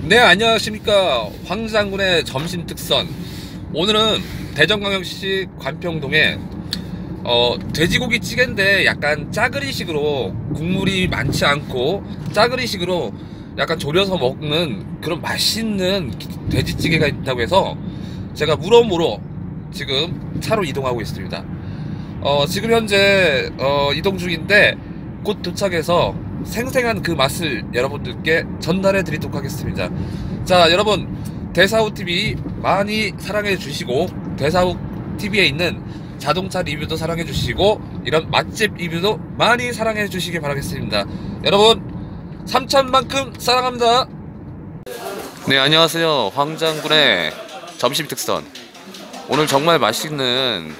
네, 안녕하십니까. 황장군의 점심 특선. 오늘은 대전광역시 관평동에 돼지고기 찌개인데 약간 짜그리식으로 국물이 많지 않고 짜그리식으로 약간 졸여서 먹는 그런 맛있는 돼지찌개가 있다고 해서 제가 무러무러 지금 차로 이동하고 있습니다. 지금 현재 이동 중인데 곧 도착해서 생생한 그 맛을 여러분들께 전달해 드리도록 하겠습니다. 자, 여러분, 대사우TV 많이 사랑해 주시고, 대사우TV에 있는 자동차 리뷰도 사랑해 주시고, 이런 맛집 리뷰도 많이 사랑해 주시기 바라겠습니다. 여러분, 3천만큼 사랑합니다. 네, 안녕하세요. 황장군의 점심 특선. 오늘 정말 맛있는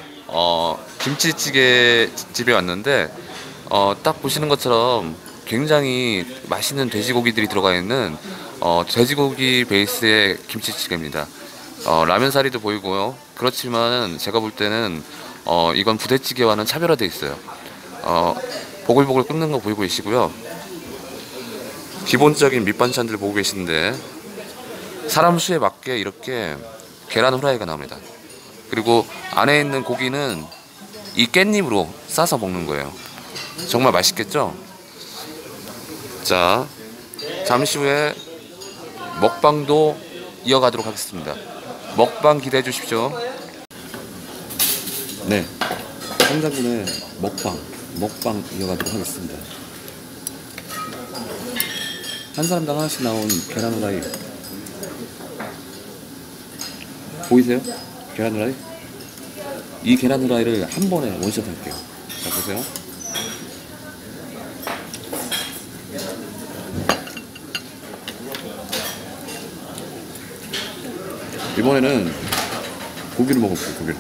김치찌개 집에 왔는데, 딱 보시는 것처럼 굉장히 맛있는 돼지고기들이 들어가 있는 돼지고기 베이스의 김치찌개입니다. 라면 사리도 보이고요. 그렇지만 제가 볼 때는 이건 부대찌개와는 차별화되어 있어요. 보글보글 끓는 거 보이고 계시고요. 기본적인 밑반찬들 보고 계시는데 사람 수에 맞게 이렇게 계란 후라이가 나옵니다. 그리고 안에 있는 고기는 이 깻잎으로 싸서 먹는 거예요. 정말 맛있겠죠? 자, 잠시 후에 먹방도 이어가도록 하겠습니다. 먹방 기대해 주십시오. 네, 황장군의 먹방 이어가도록 하겠습니다. 한 사람당 하나씩 나온 계란 후라이 보이세요? 계란 후라이? 이 계란 후라이를 한 번에 원샷 할게요. 자, 보세요. 이번에는 고기를 먹어볼게요. 고기를.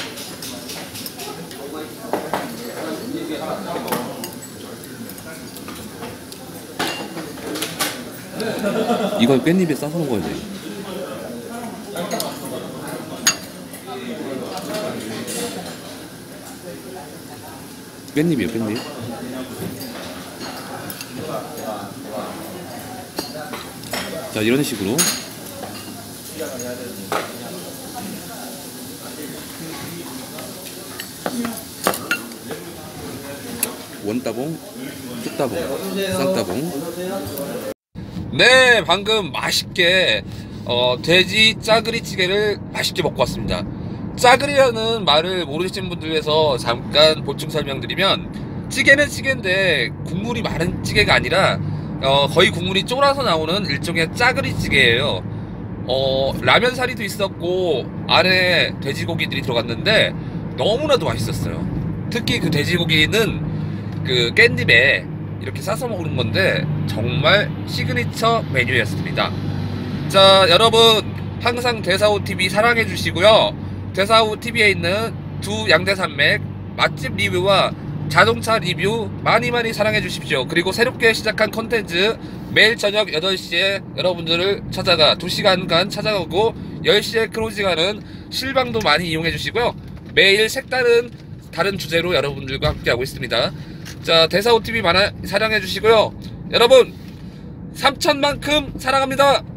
이건 깻잎에 싸서 먹어야 돼. 깻잎이에요, 깻잎. 자, 이런 식으로 원따봉, 투따봉, 쌍따봉. 네, 방금 맛있게 돼지 짜그리찌개를 맛있게 먹고 왔습니다. 짜그리라는 말을 모르시는 분들 위해서 잠깐 보충 설명드리면, 찌개는 찌개인데 국물이 많은 찌개가 아니라 거의 국물이 쫄아서 나오는 일종의 짜그리찌개예요. 라면 사리도 있었고 안에 돼지고기들이 들어갔는데 너무나도 맛있었어요. 특히 그 돼지고기는 그 깻잎에 이렇게 싸서 먹는 건데 정말 시그니처 메뉴였습니다. 자, 여러분, 항상 대사우TV 사랑해 주시고요. 대사우TV에 있는 두 양대산맥 맛집 리뷰와 자동차 리뷰 많이 사랑해 주십시오. 그리고 새롭게 시작한 컨텐츠 매일 저녁 8시에 여러분들을 찾아가 2시간간 찾아가고 10시에 클로징하는 실방도 많이 이용해 주시고요. 매일 색다른 다른 주제로 여러분들과 함께하고 있습니다. 자, 대사우TV 많이 사랑해 주시고요. 여러분, 3천만큼 사랑합니다.